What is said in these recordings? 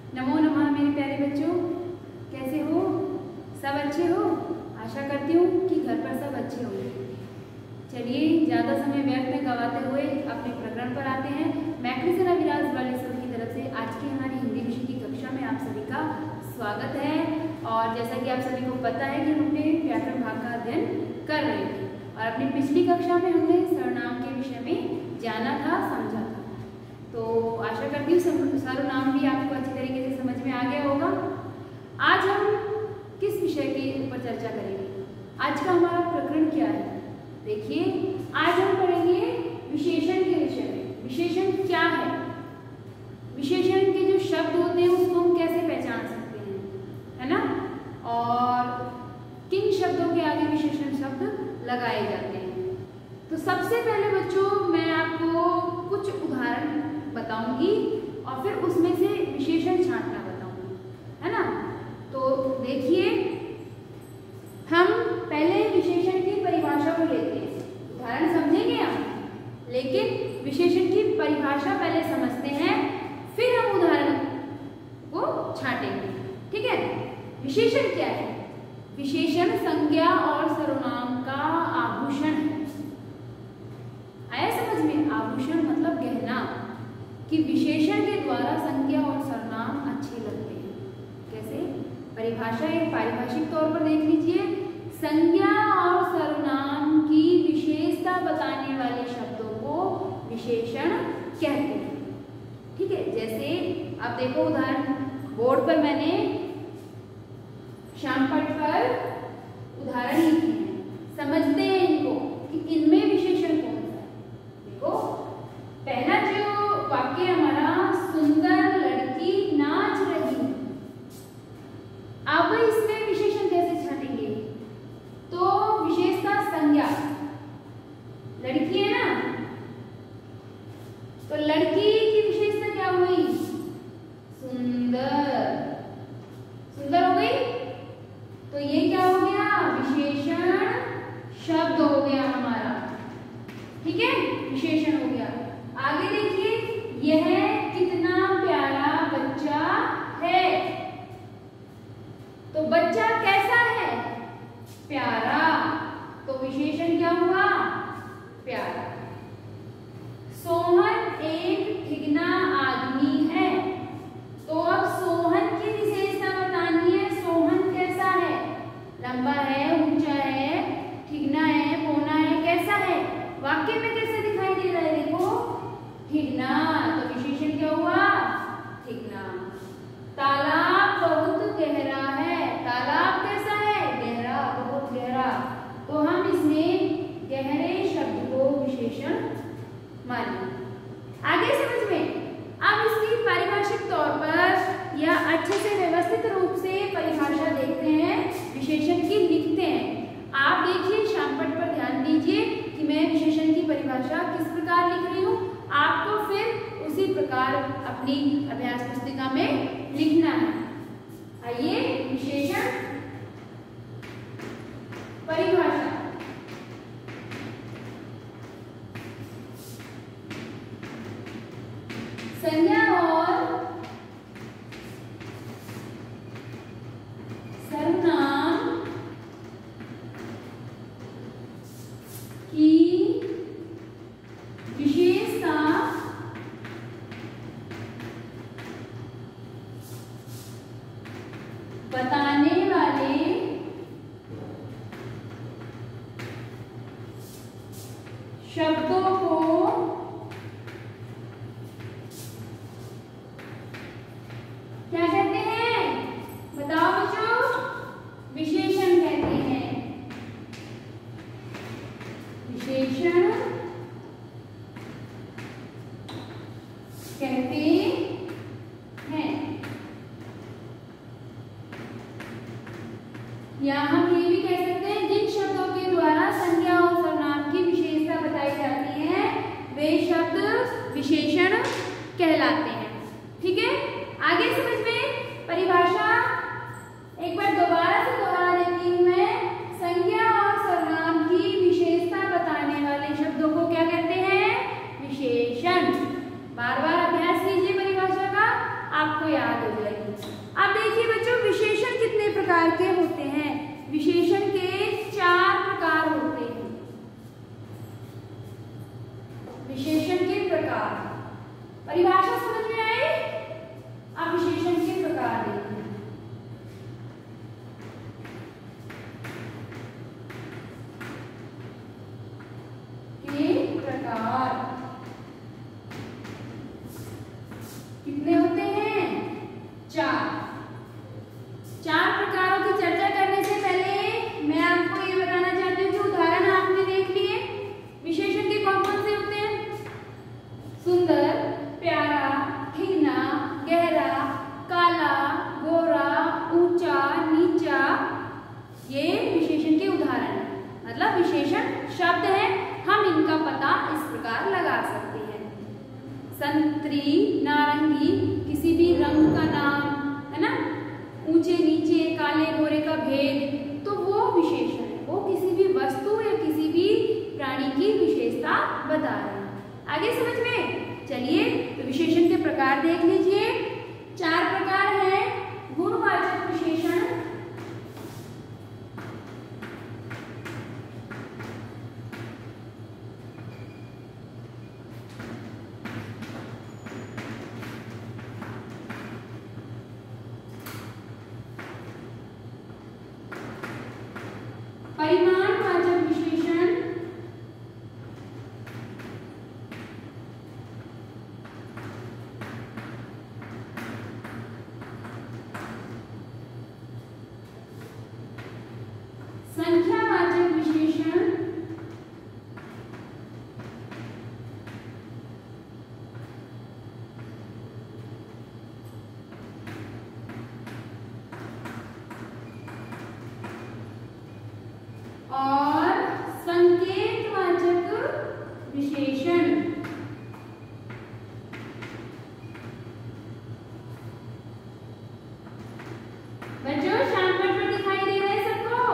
नमो नमः मेरे प्यारे बच्चों, कैसे हो? सब अच्छे हो? आशा करती हूँ कि घर पर सब अच्छे होंगे। चलिए ज़्यादा समय व्यर्थ में गवाते हुए अपने प्रकरण पर आते हैं। मैक्रिसन अविराज बालेश्वर की तरफ से आज की हमारी हिंदी विषय की कक्षा में आप सभी का स्वागत है। और जैसा कि आप सभी को पता है कि हम अपने व्याकरण भाग का अध्ययन कर रहे थे और अपनी पिछली कक्षा में हमने सर्वनाम के विषय में जाना था, समझा था। तो आशा करती हूँ सर्वनाम भी आपको अच्छी तरीके से समझ में आ गया होगा। आज हम किस विषय के ऊपर चर्चा करेंगे? आज का हमारा प्रकरण क्या है? देखिए, आज हम पढ़ेंगे विशेषण के विषय में। विशेषण क्या है? विशेषण के जो शब्द होते हैं उसको हम कैसे पहचान सकते हैं, है ना? और किन शब्दों के आगे विशेषण शब्द लगाए जाते हैं। तो सबसे पहले बच्चों मैं आपको कुछ उदाहरण बताऊंगी और फिर उसमें से विशेषण छांटना बताऊंगी, है ना? तो देखिए, हम पहले विशेषण की परिभाषा को लेते हैं। उदाहरण समझेंगे हम, लेकिन विशेषण की परिभाषा पहले समझते हैं, फिर हम उदाहरण को छांटेंगे। ठीक है? विशेषण क्या है? विशेषण संज्ञा और सर्वनाम का आभूषण है। आया समझ में? आभूषण मतलब गहना, कि विशेषण के द्वारा संज्ञा और सर्वनाम अच्छे लगते हैं। कैसे? परिभाषा एक पारिभाषिक तौर पर देख लीजिए। संज्ञा और सर्वनाम की विशेषता बताने वाले शब्दों को विशेषण कहते हैं। ठीक है? जैसे आप देखो उदाहरण बोर्ड पर मैंने श्यामपट्ट पर उदाहरण लिखे हैं, समझते हैं इनको कि इनमें विशेषण कौन सा है। देखो, पहला जो वाक्य हमारा, सुंदर लड़की नाच रही। अब इसमें विशेषण कैसे छाटेंगे? तो विशेषता संज्ञा, लड़की है ना, तो लड़की की विशेषता क्या हुई? सुंदर। सुंदर हो गई, तो ये क्या हो गया? विशेषण शब्द हो गया हमारा। ठीक है? विशेषण हो गया। आगे देखिए, यह कितना प्यारा बच्चा है। तो बच्चा कैसा है? प्यारा। तो विशेषण क्या हुआ? प्यारा। सोहन एक ठिगना आदमी है। तो अब सोहन की विशेषता बतानी है। सोहन कैसा है? लंबा है, ऊंचा है, ठिगना है, पौना है, कैसा है? वाक्य में कैसे दिखाई दे रहा है? देखो, ठिगना। तो विशेषण क्या हुआ? ठिगना। तालाब बहुत गहरा है। तालाब कैसा है? गहरा, बहुत गहरा। तो हम इसमें गहरे शब्द को विशेषण माने। आगे समझ में? अब इसकी पारिभाषिक तौर पर या अच्छे से व्यवस्थित रूप से परिभाषा देखते हैं, विशेषण की लिखते हैं। आप देखिए, श्यामपट्ट पर ध्यान दीजिए कि मैं विशेषण की परिभाषा किस प्रकार लिख रही हूँ। आपको फिर उसी प्रकार अपनी अभ्यास पुस्तिका में लिखना है। आइए, विशेषण परिभाषा। संज्ञा और सर्वनाम की विशेषता बताने वाले शब्दों को क्या कहते हैं? बताओ बच्चों। विशेषण कहते हैं। विशेषण कहते हैं। या हम ये भी कह सकते हैं, जिन शब्दों के द्वारा संज्ञा और सर्वनाम की विशेषता बताई जाती है वे शब्द विशेषण कहलाते हैं। ठीक है? आगे समझ में? परिभाषा एक बार दोबारा से दोहरा देती हूं मैं। संज्ञा और सर्वनाम की विशेषता बताने वाले शब्दों को क्या कहते हैं? विशेषण। बार बार अभ्यास कीजिए परिभाषा का, आपको आपको याद हो जाएगी। अब देखिए बच्चों, विशेषण कितने प्रकार के होते हैं? विशेषण के 4 प्रकार होते हैं। विशेषण के प्रकार, परिभाषा समझ में आए? अब विशेषण के प्रकार देखिए। प्रकार कितने होते हैं? 4 प्रकारों की चर्चा करने से पहले मैं आपको ये बताना चाहती हूँ कि उदाहरण आपने देख लिए। विशेषण के कौन कौन से होते हैं? सुंदर, प्यारा, ठीना, गहरा, काला, गोरा, ऊंचा, नीचा, ये विशेषण के उदाहरण हैं। मतलब विशेषण शब्द है, हम इनका पता इस प्रकार लगा सकते हैं। संतरी, नारंगी, किसी भी रंग का नाम है ना, ऊंचे नीचे, काले गोरे का भेद, तो वो विशेषण है। वो किसी भी वस्तु या किसी भी प्राणी की विशेषता बता रहे हैं। आगे समझ में? चलिए तो विशेषण के प्रकार देख लीजिए। 4 प्रकार है। गुणवाचक विशेषण, परिमाणवाचक विशेषण, संख्यावाचक विशेषण, और संकेतवाचक विशेषण। बच्चों शाम पर दिखाई दे रहे हैं सबको?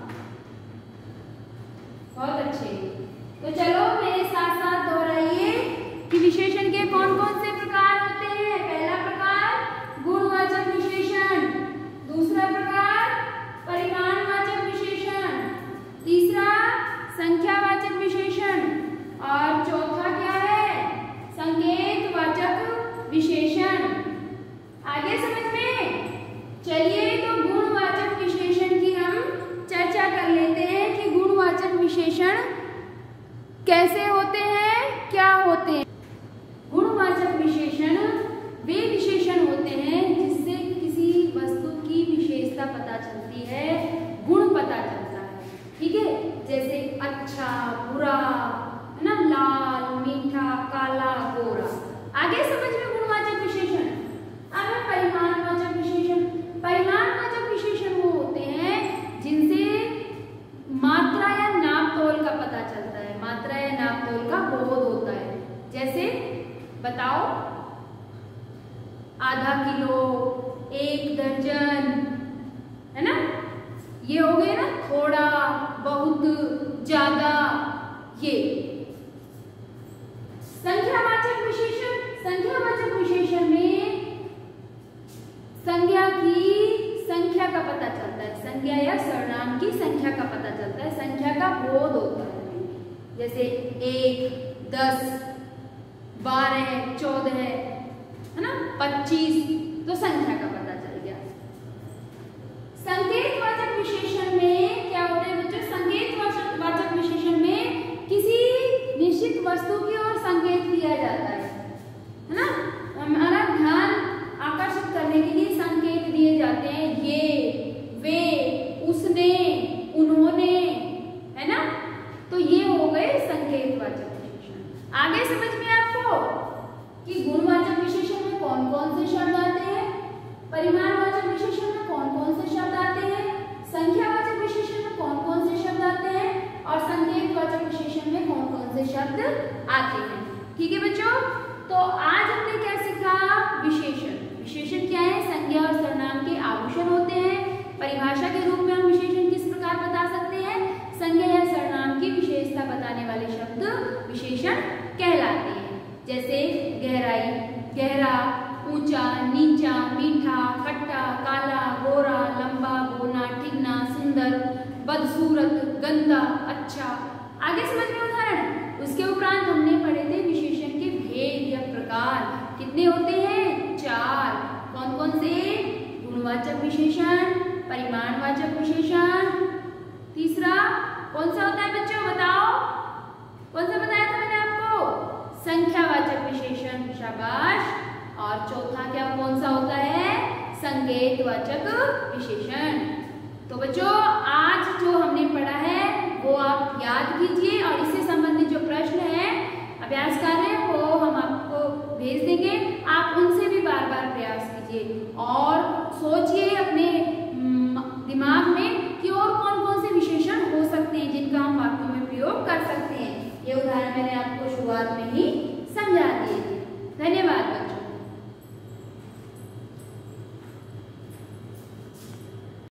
बहुत अच्छे। तो चलो मेरे साथ साथ दोहराइए कि विशेषण के कौन कौन से प्रकार होते हैं। पहला प्रकार गुणवाचक विशेषण, दूसरा प्रकार परिमाणवाचक विशेषण, तीसरा संख्यावाचक विशेषण, और चौथा क्या है? संकेतवाचक विशेषण। आगे समझ में? चलिए तो गुणवाचक विशेषण की हम चर्चा कर लेते हैं कि गुणवाचक विशेषण कैसे होते हैं, क्या होते हैं। गुणवाचक विशेषण वे विशेषण होते हैं जिससे किसी वस्तु की विशेषता पता चलती है, गुण पता चलता है। ठीक है, जैसे अच्छा, बुरा, है ना, लाल, मीठा, काला, गोरा। आगे समझ में गुणवाचक विशेषण। अब है परिमाणवाचक विशेषण। परिमाणवाचक विशेषण वो होते हैं जिनसे मात्रा या नाप तोल का पता चलता है, मात्रा या नाप तोल का बोध होता है। जैसे बताओ, आधा किलो, 1 दर्जन, है ना, ये हो गए ना, थोड़ा, बहुत, ज्यादा, ये। संख्यावाचक विशेषण, संख्यावाचक विशेषण में संज्ञा की संख्या का पता चलता है, संज्ञा या सर्वनाम की संख्या का पता चलता है, संख्या का बोध होता है। जैसे 1, 10, 12, 14, है ना, 25, तो संख्या का पता चल गया। संकेतवाचक विशेषण में क्या होता है बच्चों? संकेतवाचक विशेषण में किसी निश्चित वस्तु की ओर संकेत किया जाता है ना, हमारा ध्यान आकर्षित करने के लिए संकेत दिए जाते हैं, ये, वे, उसने, उन्होंने, है ना, तो ये हो गए संकेतवाचक विशेषण। आगे समझ में आपको कि गुणवाचक विशेषण में कौन कौन से शब्द आते हैं, परिमाणवाचक विशेषण में कौन कौन से शब्द आते हैं, संख्यावाचक विशेषण में कौन कौन से शब्द आते हैं, और संकेतवाचक विशेषण में कौन कौन से शब्द आते हैं। ठीक है बच्चों, तो आज हमने क्या सीखा? विशेषण। विशेषण क्या है? संज्ञा और सर्वनाम के आभूषण होते हैं। परिभाषा के रूप में हम विशेषण किस प्रकार बता सकते हैं? संज्ञा या सर्वनाम की विशेषता बताने वाले शब्द विशेषण कहलाते हैं। जैसे गहराई, गहरा, ऊंचा, नीचा, ऊंचा, मीठा, खट्टा, काला, गोरा, लंबा, बोना, ठिगना, सुंदर, बदसूरत, गंदा, अच्छा। आगे समझ में उदाहरण। उसके उपरांत हमने पढ़े थे विशेषण के भेद या प्रकार। कितने होते हैं? 4। कौन कौन से? गुणवाचक विशेषण, परिमाणवाचक विशेषण, तीसरा कौन सा होता है बच्चों बताओ? कौन सा बताया था मैंने आपको? संख्यावाचक विशेषण, शाबाश। और चौथा क्या कौन सा होता है? संकेतवाचक विशेषण। तो बच्चों आज जो हमने पढ़ा है वो आप याद कीजिए और इससे संबंधित जो प्रश्न है अभ्यास कार्य वो हम आपको भेज देंगे। आप उनसे भी बार बार प्रयास कीजिए और सोचिए अपने दिमाग में कि और कौन कौन से विशेषण हो सकते हैं जिनका हम वाक्यों में प्रयोग कर सकते हैं। ये उदाहरण मैंने आपको शुरुआत में ही समझा दिए थे। धन्यवाद।